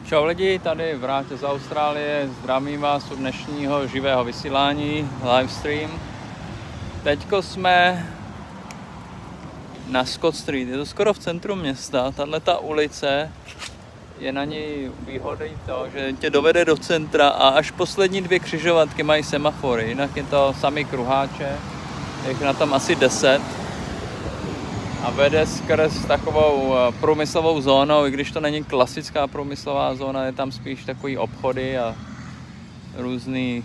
Čau lidi, tady Vráťa z Austrálie, zdravím vás u dnešního živého vysílání, livestream. Teďko jsme na Scott Street, je to skoro v centru města, tato ulice je na ní výhodou to, že tě dovede do centra a až poslední dvě křižovatky mají semafory, jinak je to samý kruháče, je na tom asi 10. A vede skrz takovou průmyslovou zónou, i když to není klasická průmyslová zóna, je tam spíš takový obchody a různý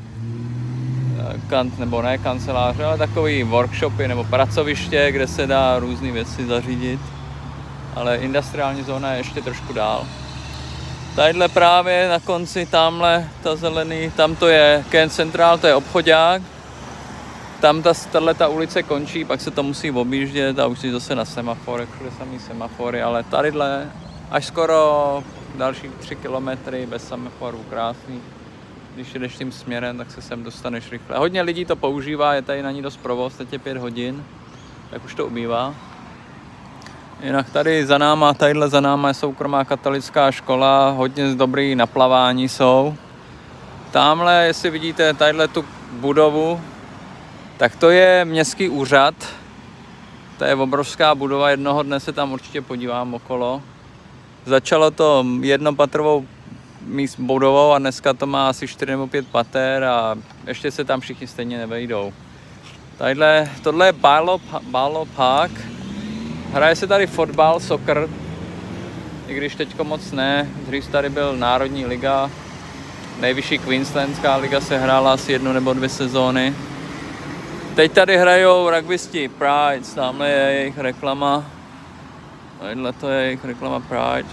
nebo ne kanceláře, ale takový workshopy nebo pracoviště, kde se dá různé věci zařídit. Ale industriální zóna je ještě trošku dál. Tadyhle právě na konci, tamhle, ta zelený, tam to je Ken Central, to je obchodák. Tam ta ulice končí, pak se to musí objíždět a už si zase na semaforech, všude samý semafory, ale tadyhle až skoro další 3 kilometry bez semaforů, krásný. Když jdeš tím směrem, tak se sem dostaneš rychle. Hodně lidí to používá, je tady na ní dost provoz, teď je 5 hodin, tak už to ubývá. Jinak tady za náma, tadyhle za náma je soukromá katolická škola, hodně dobrý na plavání jsou. Tamhle, jestli vidíte tadyhle tu budovu, tak to je městský úřad, to je obrovská budova, jednoho dne se tam určitě podívám okolo. Začalo to jednopatrovou budovou a dneska to má asi 4 nebo 5 pater a ještě se tam všichni stejně nevejdou. Tohle je Barlow Park, hraje se tady fotbal, soccer, i když teďko moc ne, dřív tady byl Národní liga, nejvyšší Queenslandská liga se hrála asi 1 nebo 2 sezóny. Teď tady hrajou rugbysti Pride, tamhle je jejich reklama. Tadyhle to je jejich reklama Pride.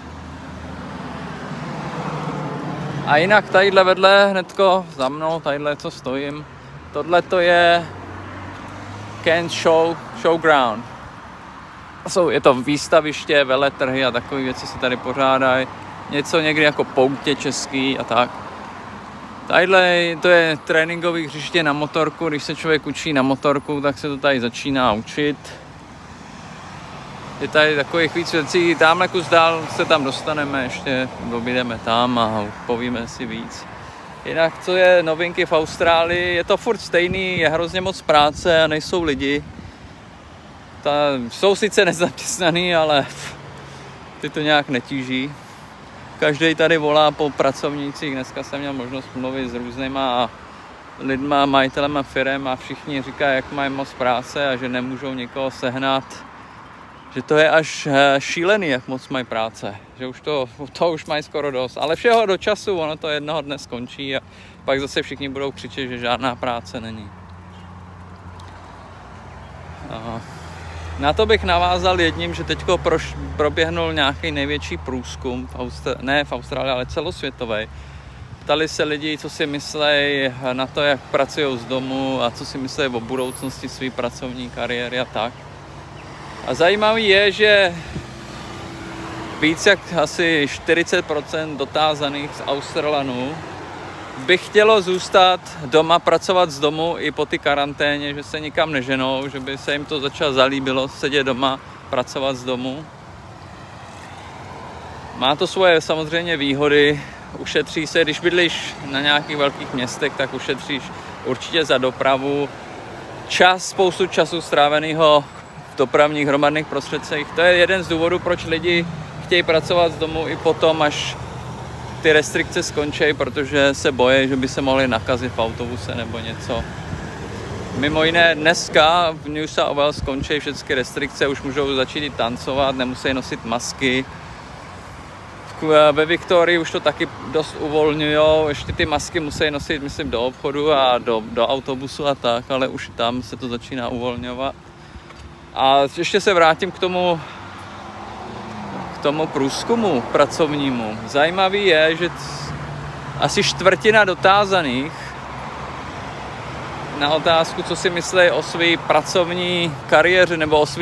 A jinak tadyhle vedle, hnedko za mnou, tadyhle co stojím, tohle to je Ken Showground. Je to výstaviště, veletrhy a takové věci se tady pořádají. Něco někdy jako poutě český a tak. Tadyhle to je tréninkový hřiště na motorku, když se člověk učí na motorku, tak se to tady začíná učit. Je tady takových víc věcí, tamhle kus dál se tam dostaneme, ještě objedeme tam a povíme si víc. Jinak co je novinky v Austrálii, je to furt stejný, je hrozně moc práce a nejsou lidi. Jsou sice nezaměstnaný, ale ty to nějak netíží. Každý tady volá po pracovnících, dneska jsem měl možnost mluvit s různýma lidma, majitelema firem a všichni říkají, jak mají moc práce a že nemůžou někoho sehnat. Že to je až šílený, jak moc mají práce, že už to už mají skoro dost. Ale všeho do času, ono to jednoho dne skončí a pak zase všichni budou křičet, že žádná práce není. Na to bych navázal jedním, že teďko proběhnul nějaký největší průzkum, ne v Austrálii, ale celosvětový. Ptali se lidi, co si myslejí na to, jak pracují z domu a co si myslejí o budoucnosti své pracovní kariéry a tak. A zajímavý je, že víc jak asi 40% dotázaných z Australanů by chtělo zůstat doma, pracovat z domu i po ty karanténě, že se nikam neženou, že by se jim to začalo zalíbilo sedět doma, pracovat z domu. Má to svoje samozřejmě výhody, ušetří se, když bydlíš na nějakých velkých městech, tak ušetříš určitě za dopravu, spoustu času stráveného v dopravních hromadných prostředcích. To je jeden z důvodů, proč lidi chtějí pracovat z domu i potom, až ty restrikce skončí, protože se bojí, že by se mohli nakazit v autobuse nebo něco. Mimo jiné dneska v New South Wales skončí všechny restrikce, už můžou začít tancovat, nemusí nosit masky. Ve Viktorii už to taky dost uvolňujou, ještě ty masky musí nosit, myslím, do obchodu a do autobusu a tak, ale už tam se to začíná uvolňovat. A ještě se vrátím k tomu průzkumu pracovnímu. Zajímavý je, že asi 1/4 dotázaných na otázku, co si myslí o své pracovní kariéře nebo o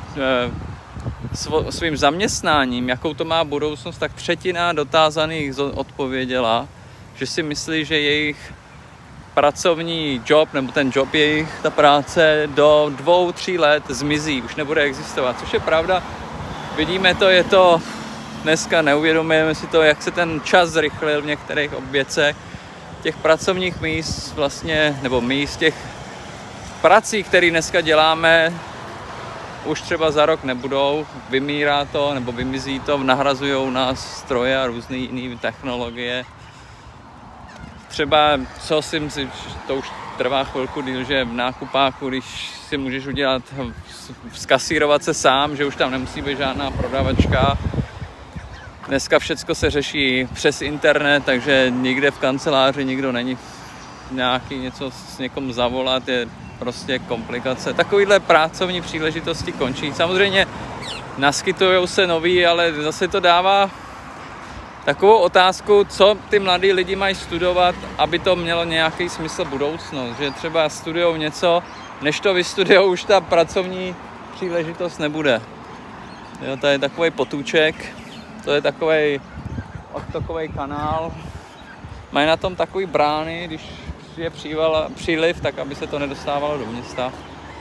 svým zaměstnáním, jakou to má budoucnost, tak 1/3 dotázaných odpověděla, že si myslí, že jejich pracovní job, nebo ten job jejich, ta práce do 2-3 let zmizí, už nebude existovat, což je pravda. Vidíme to, je to dneska neuvědomujeme si to, jak se ten čas zrychlil v některých věcech. Těch pracovních míst vlastně, nebo míst těch prací, které dneska děláme, už třeba za rok nebudou, vymírá to, nebo vymizí to, nahrazujou nás stroje a různé jiné technologie. Třeba, co si myslím, to už trvá chvilku díl, že v nákupáku, když si můžeš udělat, zkasírovat se sám, že už tam nemusí být žádná prodavačka. Dneska všecko se řeší přes internet, takže nikde v kanceláři nikdo není nějaký něco s někom zavolat, je prostě komplikace. Takovýhle pracovní příležitosti končí. Samozřejmě naskytujou se nový, ale zase to dává takovou otázku, co ty mladí lidi mají studovat, aby to mělo nějaký smysl budoucnost. Že třeba studujou něco, než to vystudujou, už ta pracovní příležitost nebude. Jo, to je takový potůček, to je takový odtokový kanál. Mají na tom takový brány, když je příliv, tak aby se to nedostávalo do města.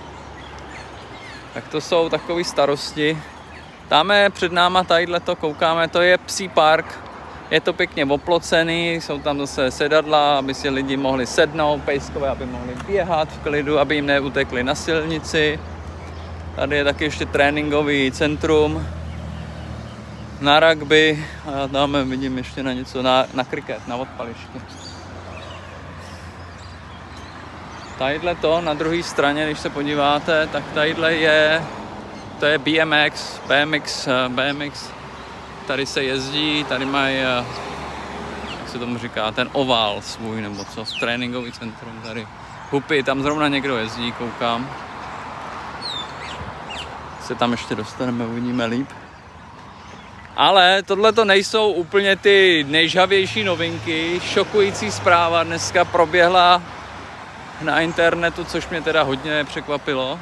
Tak to jsou takové starosti. Dáme před náma tadyhle to, koukáme, to je psí park. Je to pěkně oplocený, jsou tam zase sedadla, aby si lidi mohli sednout, pejskové, aby mohli běhat v klidu, aby jim neutekli na silnici. Tady je taky ještě tréninkový centrum na rugby a dáme, vidím ještě na něco, na kriket, na odpaliště. Tadyhle to, na druhé straně, když se podíváte, tak tadyhle je, to je BMX, tady se jezdí, tady mají, jak se tomu říká, ten ovál svůj, nebo co, tréninkový centrum tady. Hupy, tam zrovna někdo jezdí, koukám. Se tam ještě dostaneme, uvidíme líp. Ale tohle to nejsou úplně ty nejžhavější novinky. Šokující zpráva dneska proběhla na internetu, což mě teda hodně překvapilo.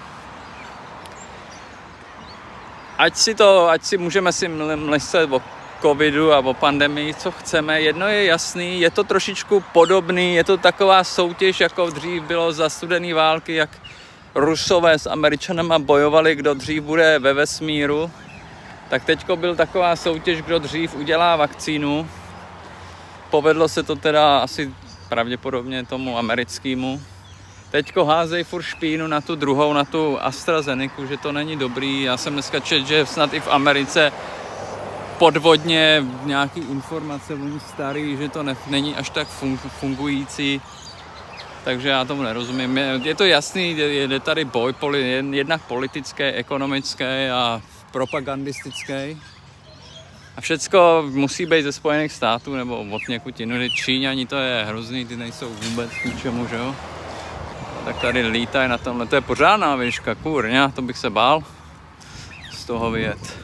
Ať si můžeme si myslet o covidu a o pandemii, co chceme. Jedno je jasný, je to trošičku podobný, je to taková soutěž, jako dřív bylo za studené války, jak Rusové s Američanama bojovali, kdo dřív bude ve vesmíru. Tak teďko byl taková soutěž, kdo dřív udělá vakcínu. Povedlo se to teda asi pravděpodobně tomu americkému. Teďko házej furt špínu na tu druhou, na tu AstraZeneku, že to není dobrý. Já jsem dneska četl, že snad i v Americe podvodně nějaký informace, oni starý, že to není až tak fungující. Takže já tomu nerozumím. Je to jasný, je tady boj jednak politický, ekonomický a propagandistický. A všecko musí být ze Spojených států nebo od někud jinudy. Číňani, to je hrozný, ty nejsou vůbec k ničemu, že jo? Tak tady lítají na tomhle, to je pořádná výška, kurňa, to bych se bál z toho vyjet.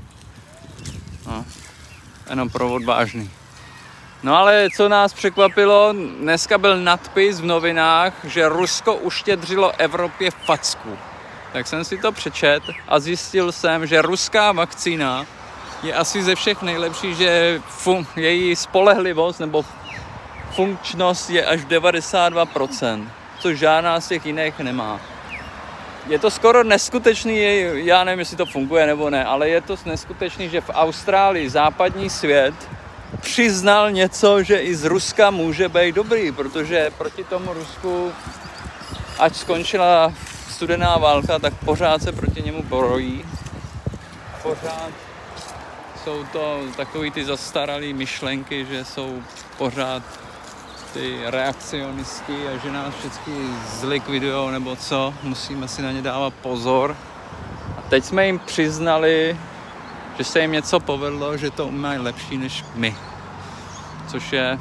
No, jenom pro odvážný. No ale co nás překvapilo, dneska byl nadpis v novinách, že Rusko uštědřilo Evropě facku. Tak jsem si to přečet a zjistil jsem, že ruská vakcína je asi ze všech nejlepší, že její spolehlivost nebo funkčnost je až 92%, což žádná z těch jiných nemá. Je to skoro neskutečný, já nevím, jestli to funguje nebo ne, ale je to neskutečný, že v Austrálii západní svět přiznal něco, že i z Ruska může být dobrý, protože proti tomu Rusku, ať skončila studená válka, tak pořád se proti němu borojí. Pořád jsou to takový ty zastaralý myšlenky, že jsou pořád ty reakcionisti a že nás vždycky zlikvidujou nebo co, musíme si na ně dávat pozor. A teď jsme jim přiznali, že se jim něco povedlo, že to mají lepší než my. Což je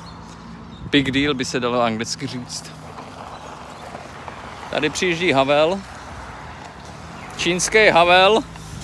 big deal, by se dalo anglicky říct. Tady přijíždí Havel. Čínský Havel.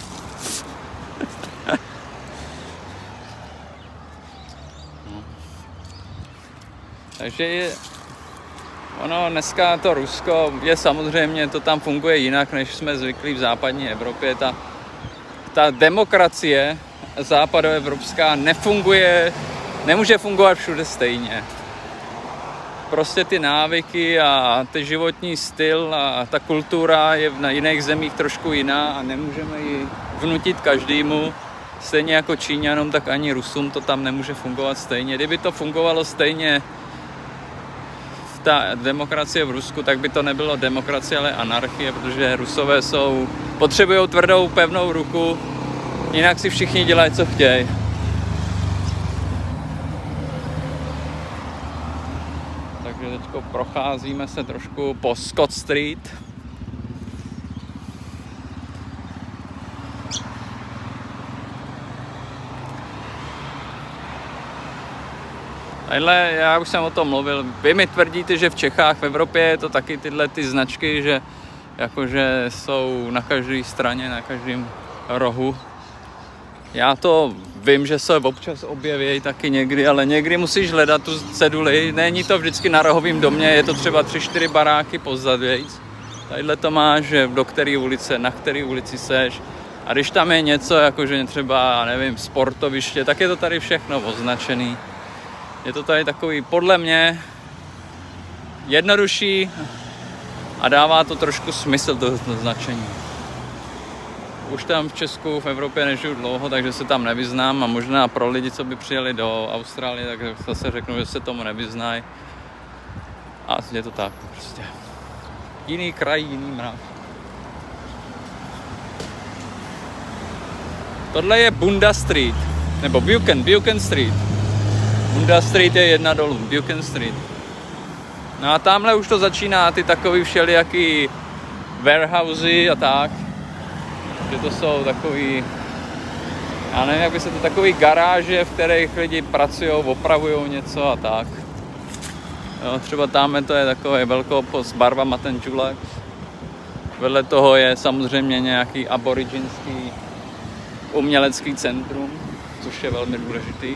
Takže ono dneska to Rusko je samozřejmě, to tam funguje jinak, než jsme zvyklí v západní Evropě. Ta demokracie západoevropská nemůže fungovat všude stejně. Prostě ty návyky a ty životní styl a ta kultura je na jiných zemích trošku jiná a nemůžeme ji vnutit každému. stejně jako Číňanům, tak ani Rusům to tam nemůže fungovat stejně. Kdyby to fungovalo stejně ta demokracie v Rusku, tak by to nebylo demokracie, ale anarchie, protože Rusové potřebují tvrdou, pevnou ruku, jinak si všichni dělají, co chtějí. Takže teď procházíme se trošku po Scott Street. Tadyhle, já už jsem o tom mluvil, vy mi tvrdíte, že v Čechách, v Evropě je to taky tyhle ty značky, že jakože jsou na každé straně, na každém rohu. Já to vím, že se občas objeví taky někdy, ale někdy musíš hledat tu ceduli. Není to vždycky na rohovém domě, je to třeba 3-4 baráky pozadvějc. Tadyhle to máš, že do které ulice, na které ulici seš. A když tam je něco, jakože třeba, nevím, sportoviště, tak je to tady všechno označený. Je to tady takový, podle mě, jednodušší a dává to trošku smysl, to značení. Už tam v Česku, v Evropě nežiju dlouho, takže se tam nevyznám a možná pro lidi, co by přijeli do Austrálie, tak zase řeknu, že se tomu nevyznají. A je to tak prostě. Jiný kraj, jiný mrav. Tohle je Bunda Street, nebo Buchan Street. Bunda Street je jedna dolů, Buchan Street. No a tamhle už to začíná, ty takový všelijaký warehousey a tak. Že to jsou takový, já nevím, jak by se to takový garáže, v kterých lidi pracují, opravují něco a tak. Jo, třeba tamhle to je takový velkoobchod s barvama, ten Dulux. Vedle toho je samozřejmě nějaký aboriginský umělecký centrum, což je velmi důležitý.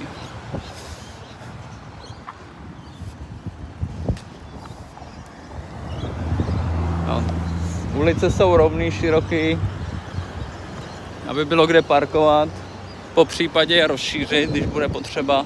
No, ulice jsou rovný, široký, aby bylo kde parkovat, po případě je rozšířit, když bude potřeba.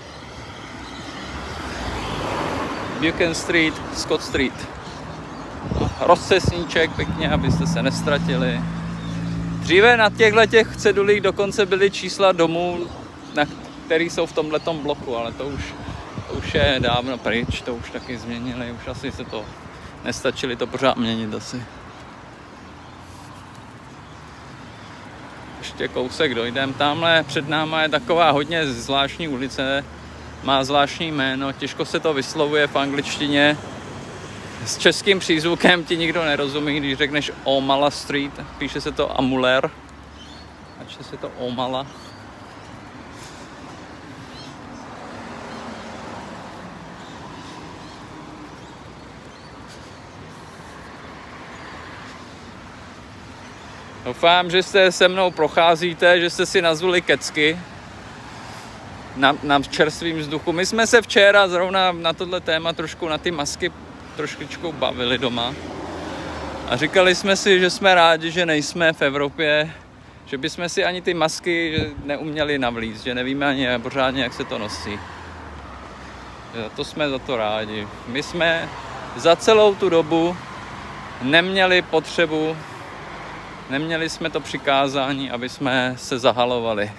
Buchan Street, Scott Street. Rozcestníček pěkně, abyste se nestratili. Dříve na těchto cedulích dokonce byly čísla domů, které jsou v tomhletom bloku, ale to už je dávno pryč, to už taky změnili, už asi se to nestačili to pořád měnit asi. Ještě kousek dojdem, tamhle před náma je taková hodně zvláštní ulice, má zvláštní jméno, těžko se to vyslovuje v angličtině. S českým přízvukem ti nikdo nerozumí, když řekneš Omala Street, píše se to Amuler, a čte se to Omala. Doufám, že jste se mnou procházíte, že jste si nazvali kecky na čerstvým vzduchu. My jsme se včera zrovna na tohle téma trošku na ty masky trošičku bavili doma. A říkali jsme si, že jsme rádi, že nejsme v Evropě, že bychom si ani ty masky neuměli navlíct, že nevíme ani pořádně, jak se to nosí. Za to jsme za to rádi. My jsme za celou tu dobu neměli potřebu, neměli jsme to přikázání, aby jsme se zahalovali.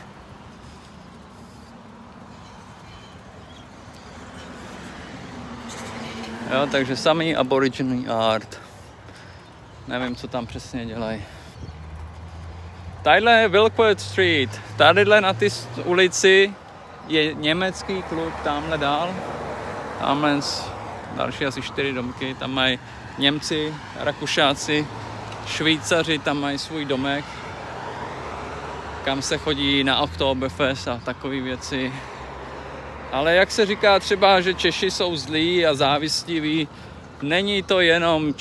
Jo, takže samý aboriginal art. Nevím, co tam přesně dělají. Tadyhle je Wilkworth Street. Tadyhle na ty ulici je německý klub, tamhle dál. Tamhle další asi 4 domky. Tam mají Němci, Rakušáci, Švýcaři, tam mají svůj domek, kam se chodí na Oktoberfest a takové věci. Ale jak se říká třeba, že Češi jsou zlí a závistiví, není to jenom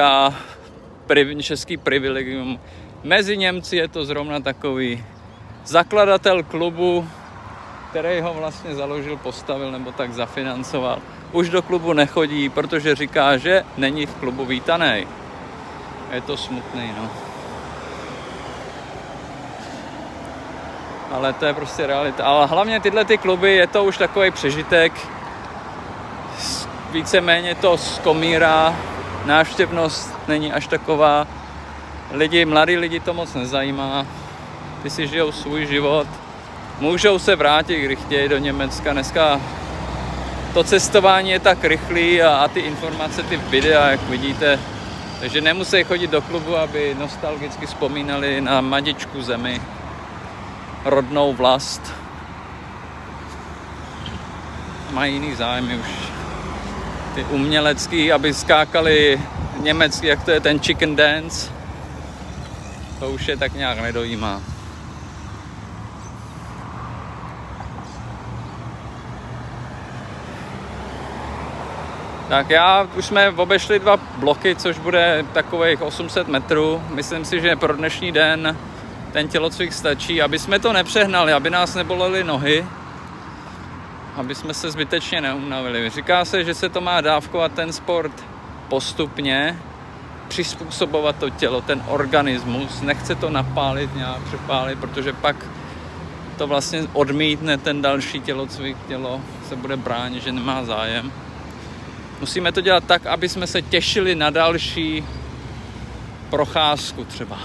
český privilegium. Mezi Němci je to zrovna takový zakladatel klubu, který ho vlastně založil, postavil nebo tak zafinancoval. Už do klubu nechodí, protože říká, že není v klubu vítaný. Je to smutný, no. Ale to je prostě realita. Ale hlavně tyhle ty kluby, je to už takový přežitek. Víceméně to skomírá. Návštěvnost není až taková. Mladí lidi to moc nezajímá. Ty si žijou svůj život. můžou se vrátit, když chtějí do Německa. Dneska to cestování je tak rychlý a ty informace, ty videa, jak vidíte, takže nemusí chodit do klubu, aby nostalgicky vzpomínali na matičku zemi, rodnou vlast. Mají jiný zájmy už. Ty umělecký, aby skákali německy, jak to je ten chicken dance, to už je tak nějak nedojímá. Tak už jsme obešli 2 bloky, což bude takových 800 metrů. Myslím si, že pro dnešní den ten tělocvik stačí, aby jsme to nepřehnali, aby nás nebolely nohy, aby jsme se zbytečně neunavili. Říká se, že se to má dávkovat ten sport postupně, přizpůsobovat to tělo, ten organismus, nechce to napálit, nějak přepálit, protože pak to vlastně odmítne ten další tělocvik, tělo se bude bránit, že nemá zájem. Musíme to dělat tak, aby jsme se těšili na další procházku třeba.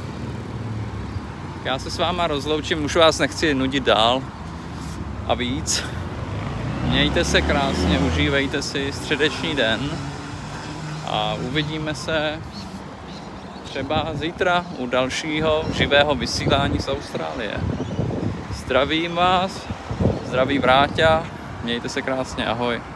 Já se s váma rozloučím, už vás nechci nudit dál a víc. Mějte se krásně, užívejte si středeční den a uvidíme se třeba zítra u dalšího živého vysílání z Austrálie. Zdravím vás, zdraví Vráťa, mějte se krásně, ahoj.